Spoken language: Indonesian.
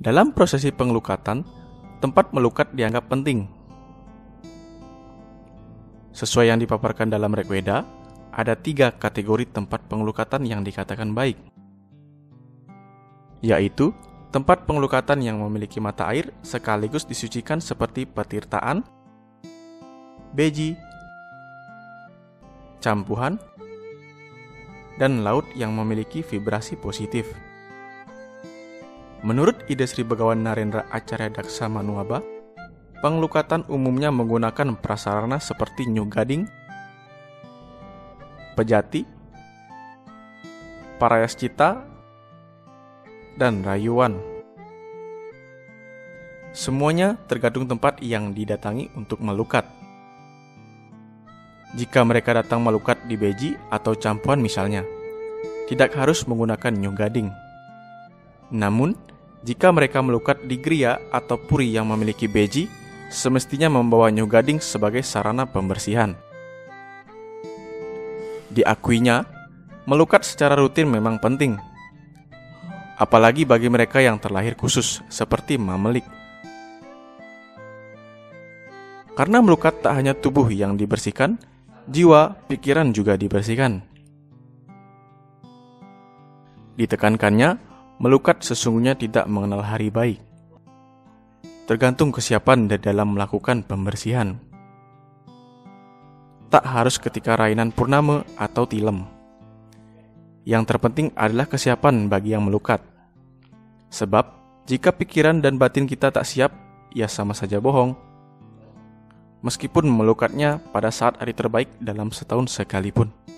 Dalam prosesi pengelukatan, tempat melukat dianggap penting. Sesuai yang dipaparkan dalam Rigveda, ada 3 kategori tempat pengelukatan yang dikatakan baik, yaitu tempat pengelukatan yang memiliki mata air sekaligus disucikan seperti petirtaan, beji, campuhan, dan laut yang memiliki vibrasi positif. Menurut ide Sri Begawan Narendra Acarya Daksa Manuaba, pengelukatan umumnya menggunakan prasarana seperti Nyu Gading, Pejati, Parayaschita, dan Rayuan. Semuanya tergantung tempat yang didatangi untuk melukat. Jika mereka datang melukat di beji atau campuhan misalnya, tidak harus menggunakan Nyu Gading. Namun, jika mereka melukat di griya atau puri yang memiliki beji, semestinya membawa Nyu Gading sebagai sarana pembersihan. Diakuinya, melukat secara rutin memang penting, apalagi bagi mereka yang terlahir khusus seperti mamelik. Karena melukat tak hanya tubuh yang dibersihkan, jiwa, pikiran juga dibersihkan. Ditekankannya, melukat sesungguhnya tidak mengenal hari baik. Tergantung kesiapan dalam melakukan pembersihan. Tak harus ketika rainan purnama atau tilem. Yang terpenting adalah kesiapan bagi yang melukat. Sebab, jika pikiran dan batin kita tak siap, ya sama saja bohong. Meskipun melukatnya pada saat hari terbaik dalam setahun sekalipun.